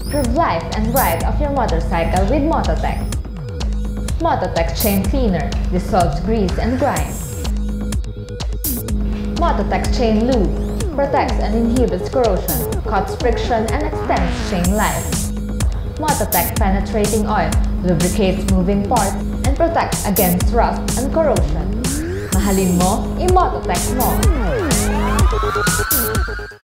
Improve life and ride of your motorcycle with MOTOTEK. MOTOTEK Chain Cleaner dissolves grease and grime. MOTOTEK Chain Lube protects and inhibits corrosion, cuts friction, and extends chain life. MOTOTEK Penetrating Oil lubricates moving parts and protects against rust and corrosion. Mahalin mo, i-MOTOTEK mo!